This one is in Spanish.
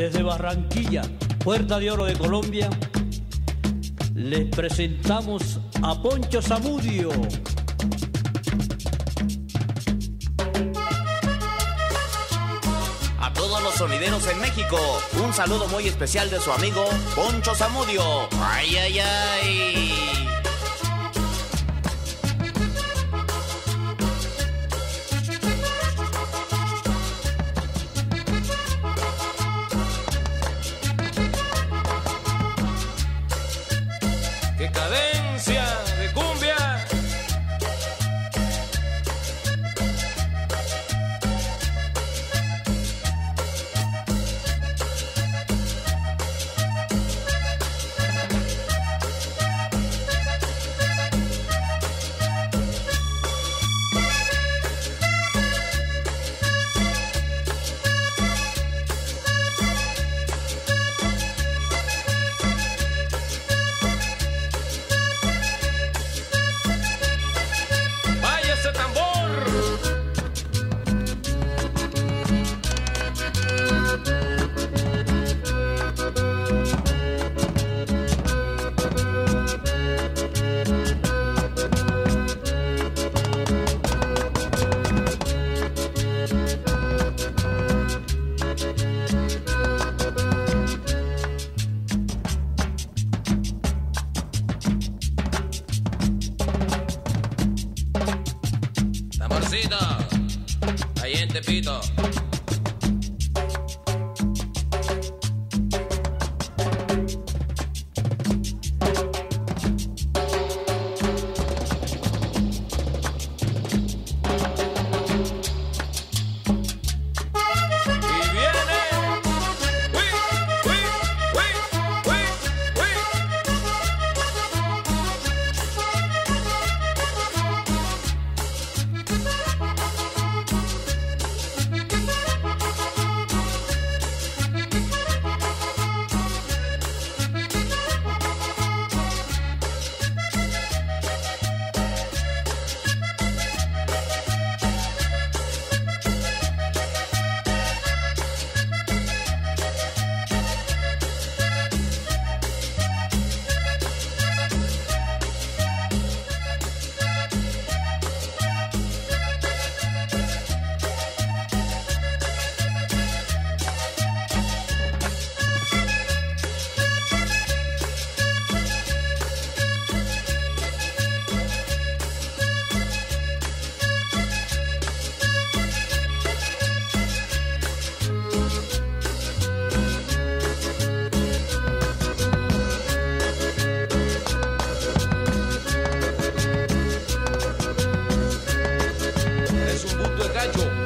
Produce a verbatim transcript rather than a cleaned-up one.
Desde Barranquilla, Puerta de Oro de Colombia, les presentamos a Poncho Zamudio. A todos los sonideros en México, un saludo muy especial de su amigo Poncho Zamudio. ¡Ay, ay, ay! ¡Qué cadencia de cumbia! Tamborcito, ahí en Tepito. Es un punto de cacho.